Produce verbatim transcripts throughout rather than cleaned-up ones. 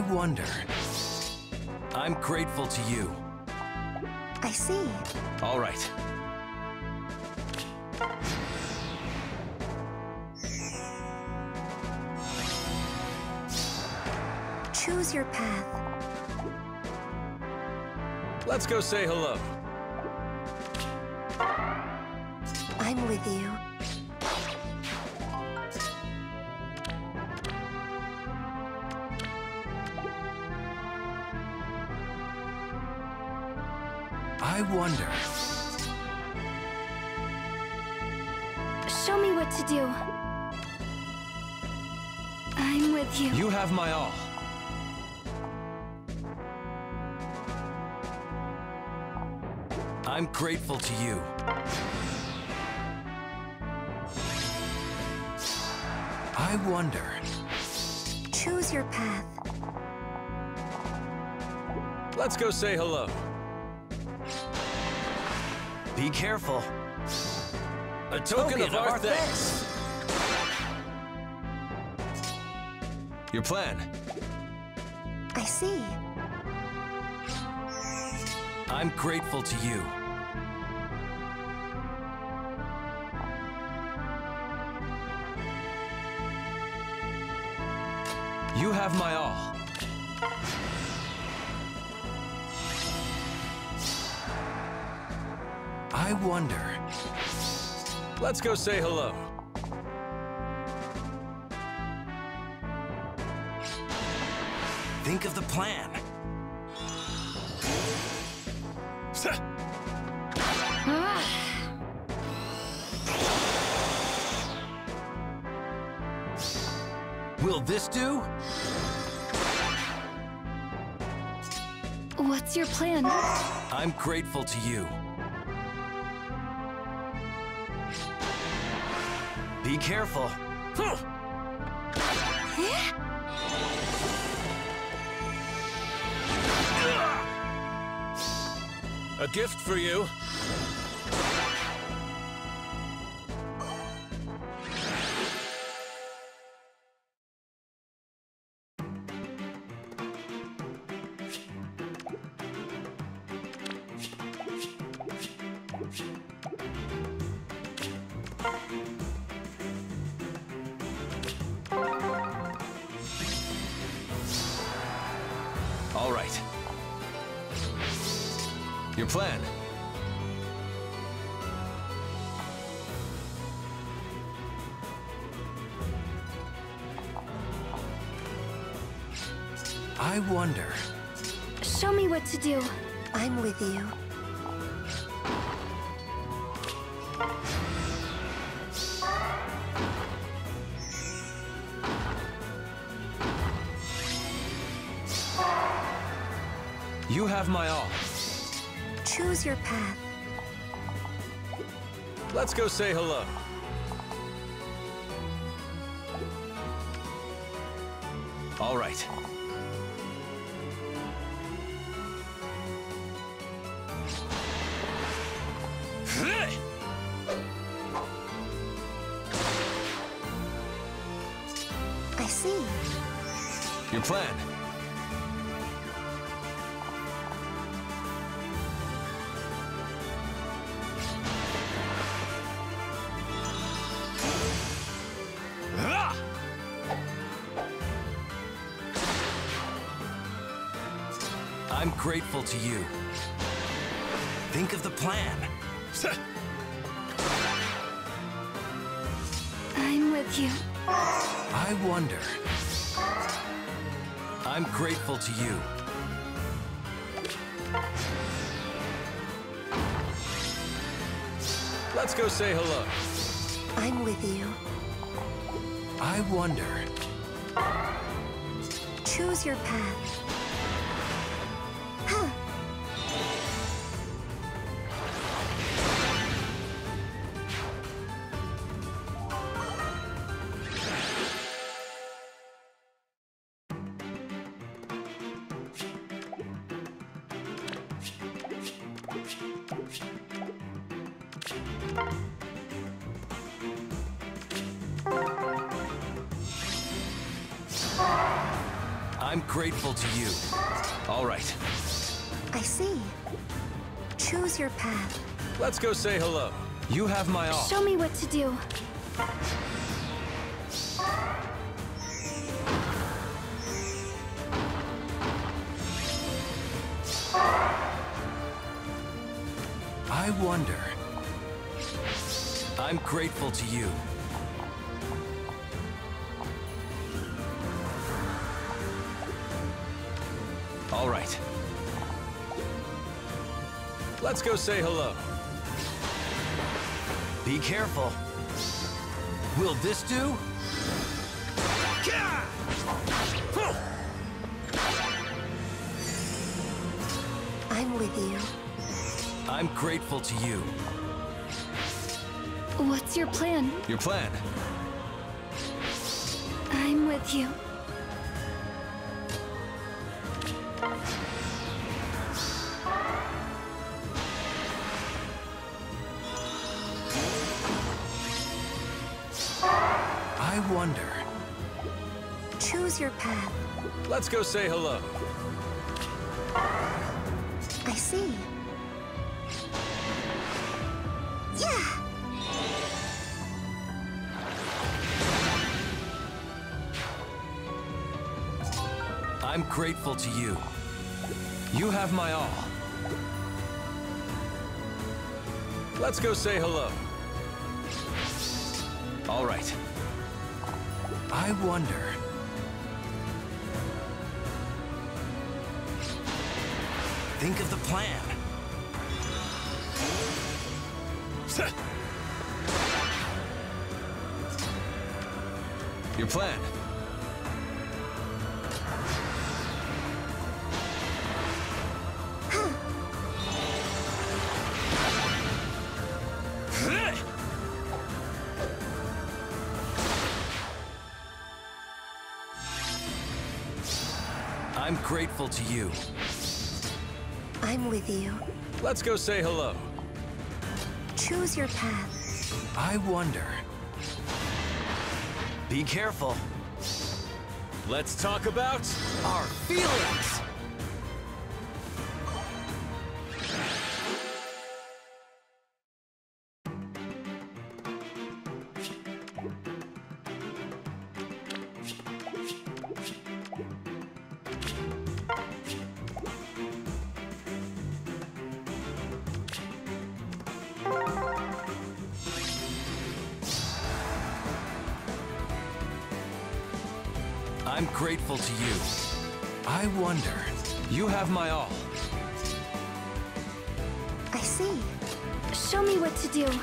wonder. I'm grateful to you. I see. All right. Choose your path. Let's go say hello. I'm with you. I wonder. Show me what to do. I'm with you. You have my all. I'm grateful to you. I wonder. Choose your path. Let's go say hello. Be careful. A token, token of, of our, our thanks. thanks. Your plan. I see. I'm grateful to you. You have my all. I wonder. Let's go say hello. Think of the plan. Will this do? What's your plan? I'm grateful to you. Be careful. A gift for you. All right. Your plan. I wonder. Show me what to do. I'm with you. You have my all. Choose your path. Let's go say hello. All right. I see. Your plan. I'm grateful to you. Think of the plan. I'm with you. I wonder. I'm grateful to you. Let's go say hello. I'm with you. I wonder. Choose your path. Huh. I'm grateful to you. All right. I see. Choose your path. Let's go say hello. You have my all. Show me what to do. I wonder. I'm grateful to you. All right. Let's go say hello. Be careful. Will this do? I'm with you. I'm grateful to you. What's your plan? Your plan? I'm with you. I wonder. Choose your path. Let's go say hello. I see. Yeah! I'm grateful to you. You have my all. Let's go say hello. All right. I wonder. Think of the plan. Your plan. I'm grateful to you. I'm with you. Let's go say hello. Choose your path. I wonder. Be careful. Let's talk about our feelings. I'm grateful to you. I wonder. You have my all. I see. Show me what to do.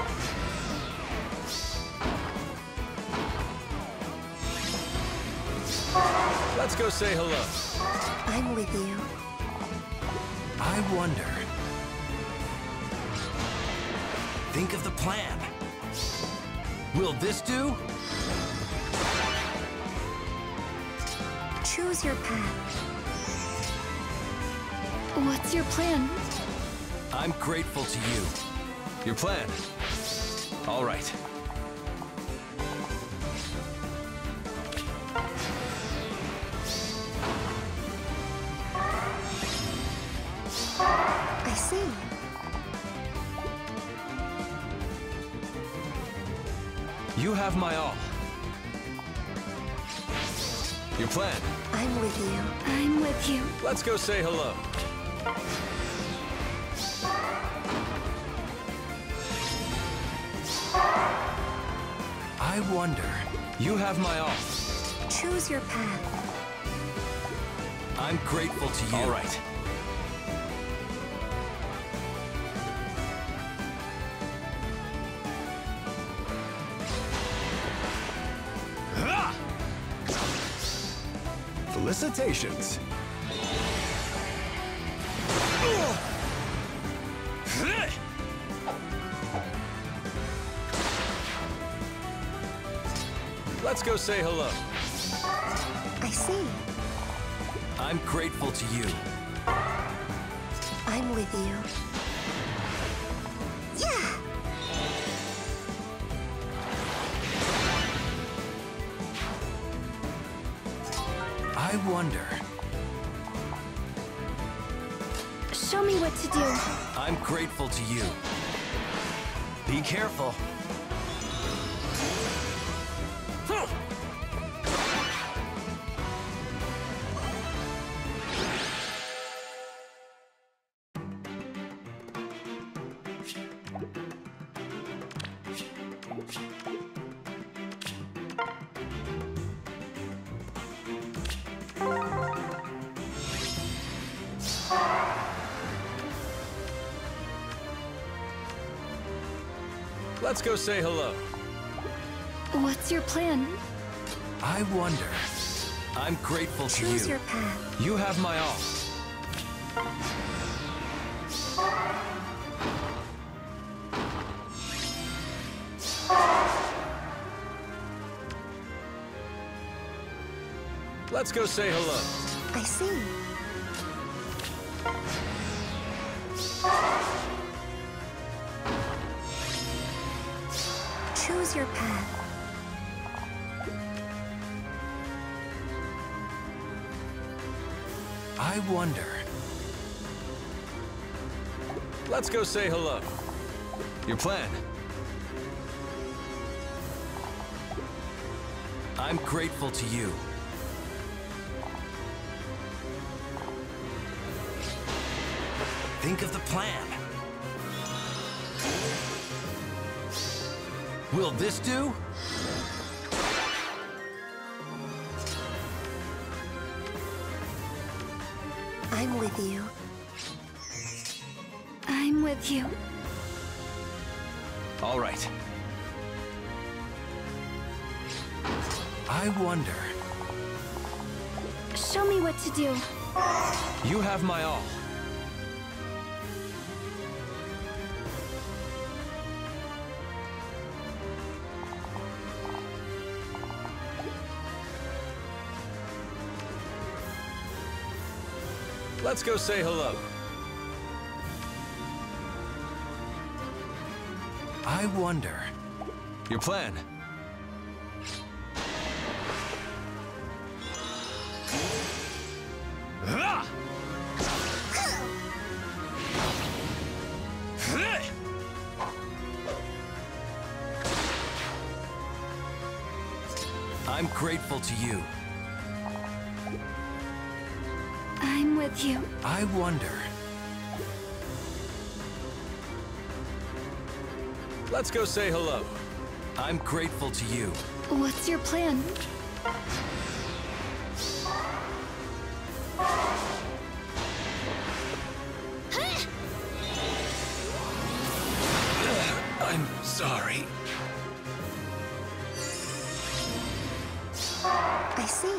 Let's go say hello. I'm with you. I wonder. Think of the plan. Will this do? Choose your path. What's your plan? I'm grateful to you. Your plan? All right. I see. You have my all. Your plan? I'm with you. I'm with you. Let's go say hello. I wonder. You have my all. Choose your path. I'm grateful to you. All right. Felicitations. Let's go say hello. I see. I'm grateful to you. I'm with you. Yeah! I I wonder. Show me what to do. I'm grateful to you. Be careful. Let's go say hello. What's your plan? I wonder. I'm grateful to Choose you. your path. You have my all. Let's go say hello. I see. Choose your path. I wonder. Let's go say hello. Your plan. I'm grateful to you. Think of the plan. Will this do? I'm with you. I'm with you. All right. I wonder. Show me what to do. You have my all. Let's go say hello. I wonder. Your plan. I'm grateful to you. I'm with you. I wonder. Let's go say hello. I'm grateful to you. What's your plan? I'm sorry. I see.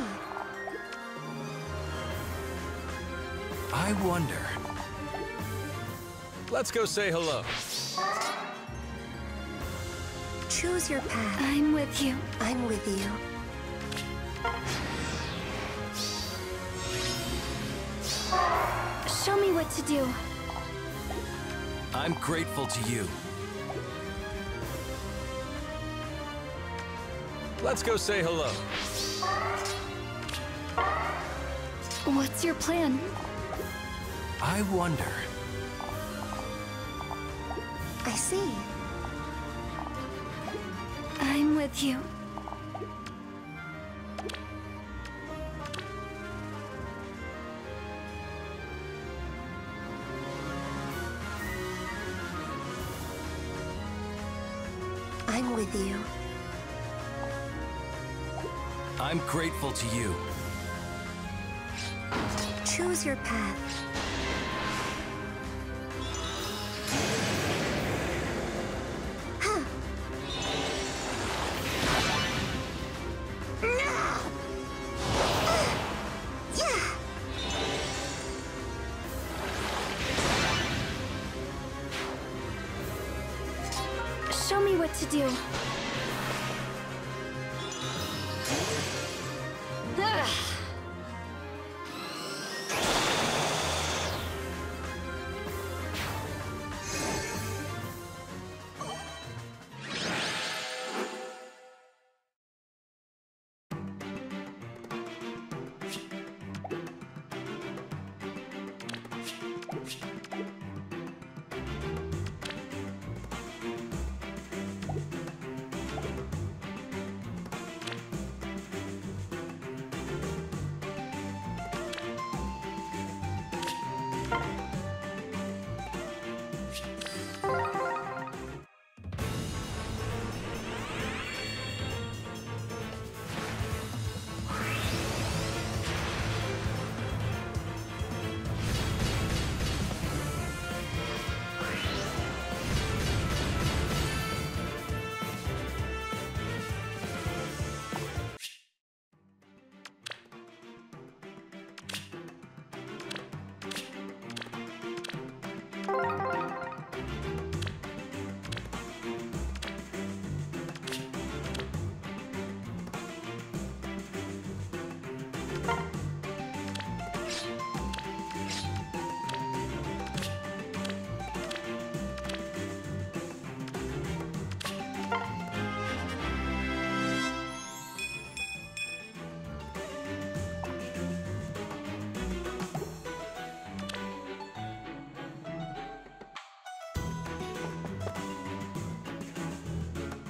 I wonder. Let's go say hello. Choose your path. I'm with you. I'm with you. Show me what to do. I'm grateful to you. Let's go say hello. What's your plan? I wonder. I see. I'm with you. I'm with you. I'm grateful to you. Choose your path. Huh. No! Uh, yeah! Show me what to do.